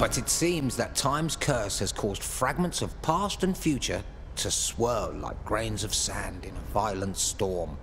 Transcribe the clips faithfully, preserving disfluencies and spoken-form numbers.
But it seems that time's curse has caused fragments of past and future to swirl like grains of sand in a violent storm.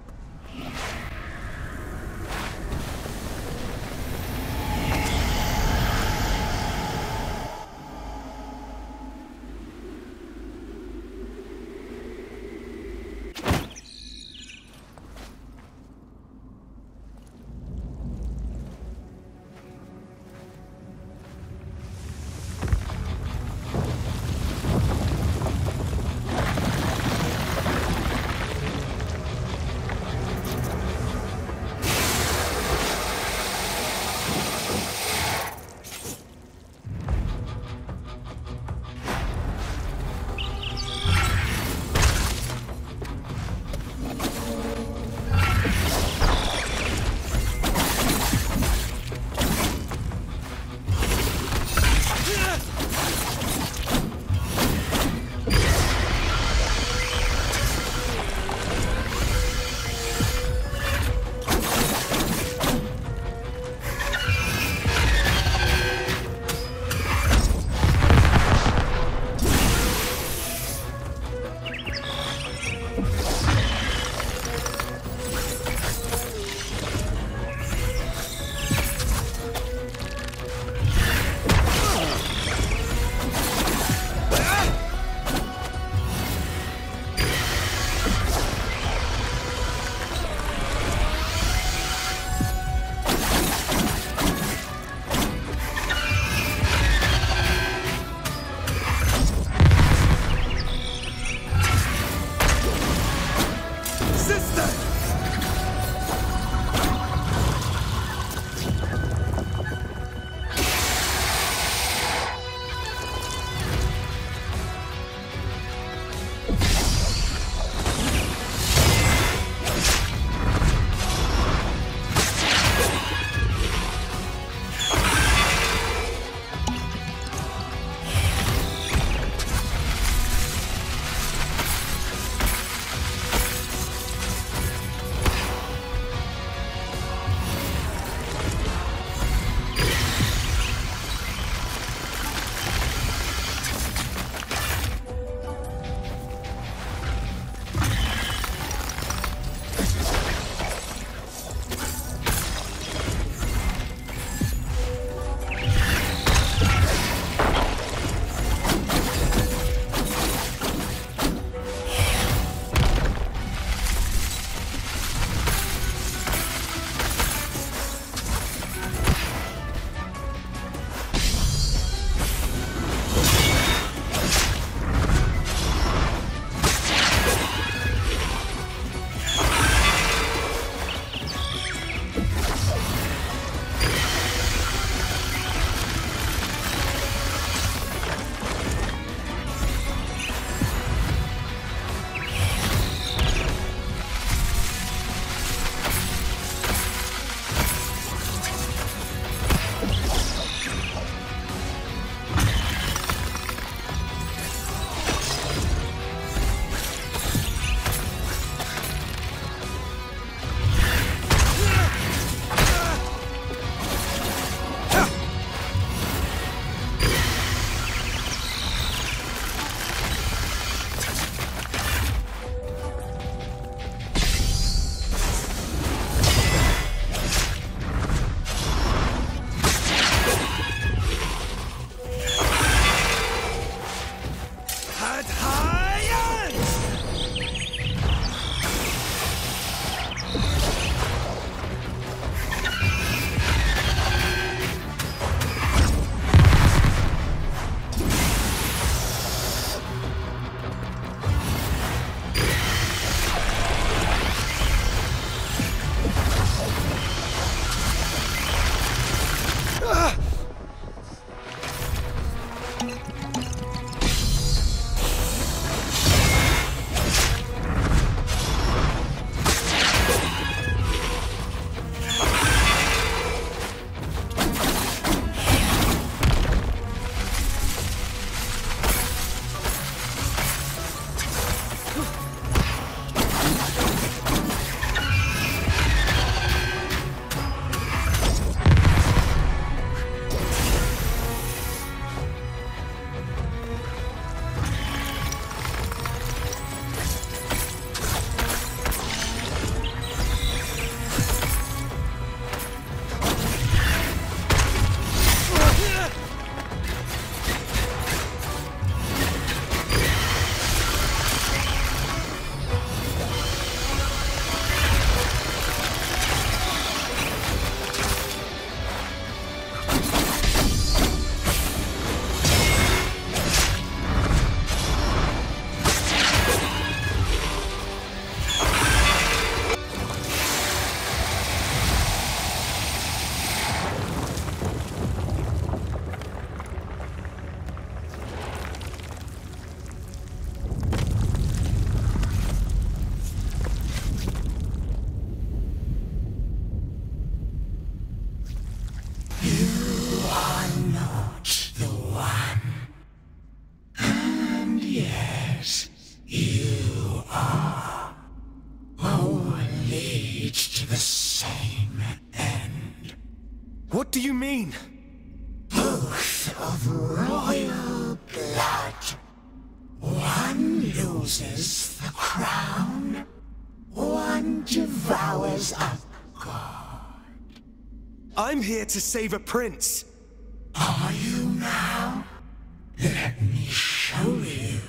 What do you mean? Both of royal blood. One loses the crown, one devours a god. I'm here to save a prince. Are you now? Let me show you.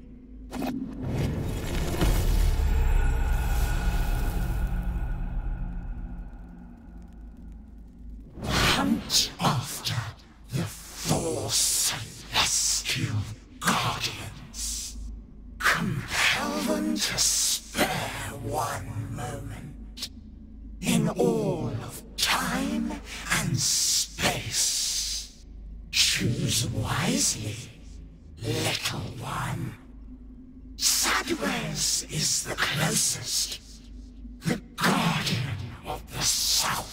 Hunt after the four celestial guardians. Compel them to spare one moment in all of time and space. Choose wisely, little one. Sadwez is the closest, the guardian of the South.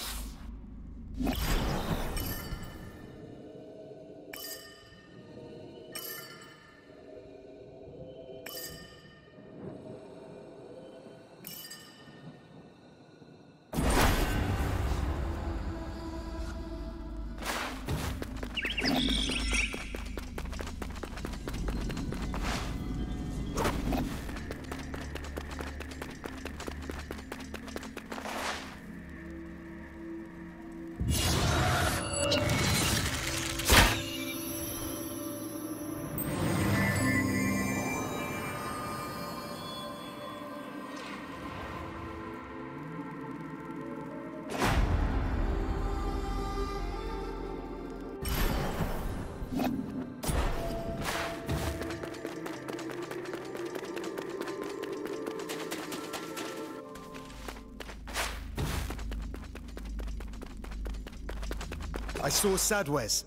I saw Sadwez.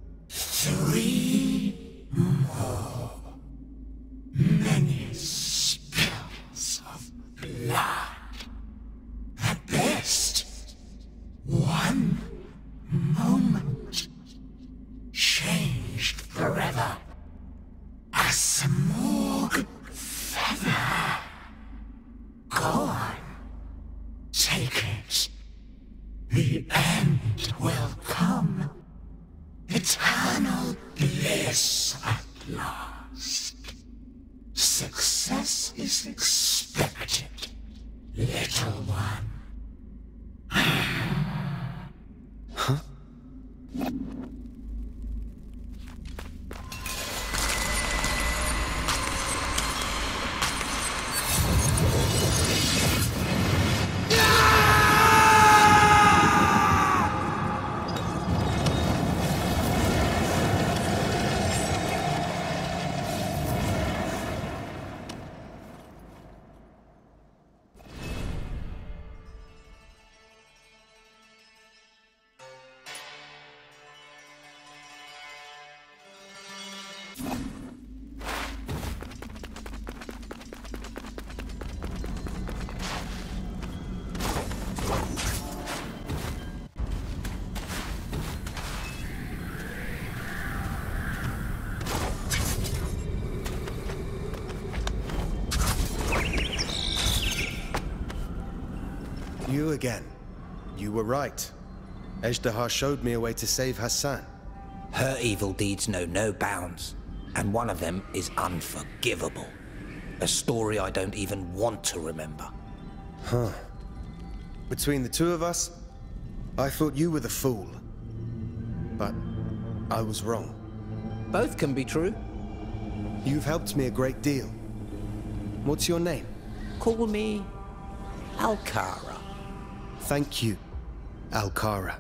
Three more. Many spills of blood. At best, one moment. Changed forever. A smorg feather. Gone. Take it. The end will come. Eternal bliss at last. Success is expected, little one. Huh? You again. You were right. Ejderha showed me a way to save Hassan. Her evil deeds know no bounds, and one of them is unforgivable. A story I don't even want to remember. Huh. Between the two of us, I thought you were the fool. But I was wrong. Both can be true. You've helped me a great deal. What's your name? Call me Alcara. Thank you, Alcara.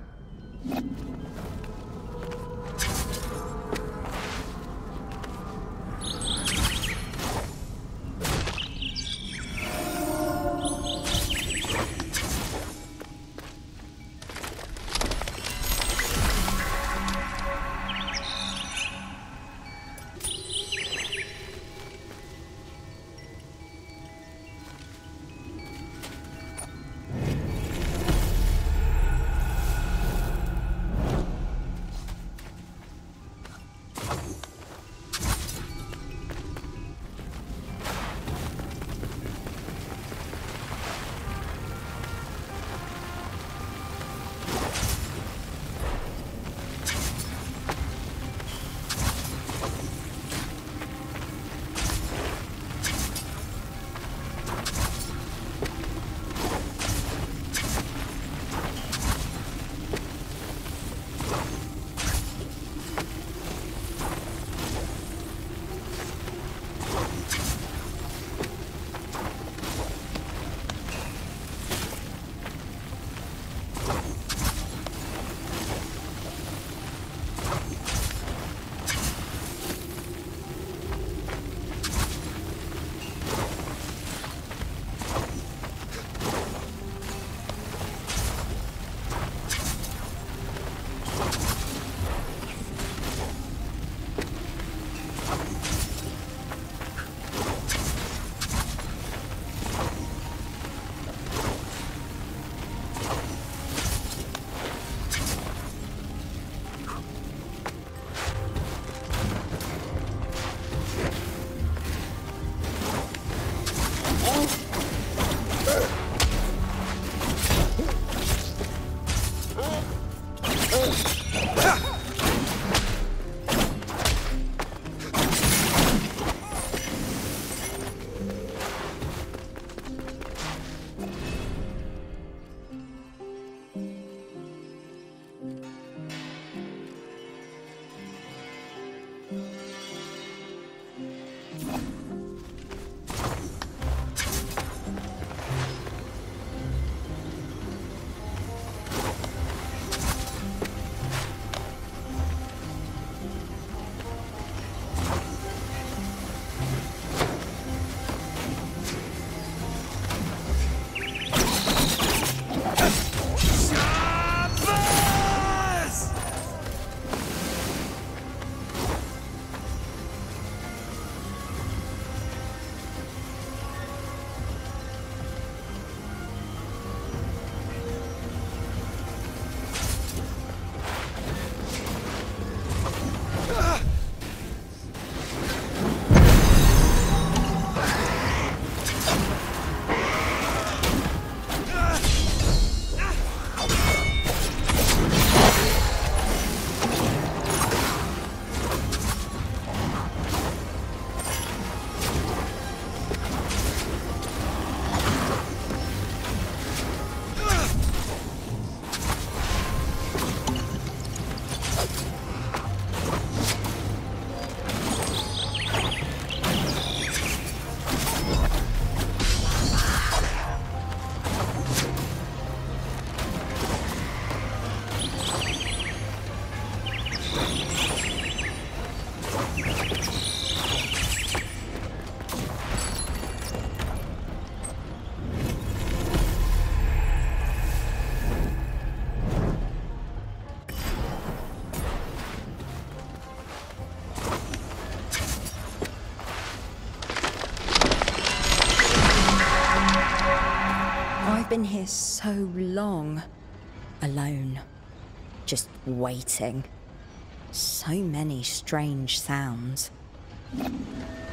I've been here so long. Alone. Just waiting. So many strange sounds.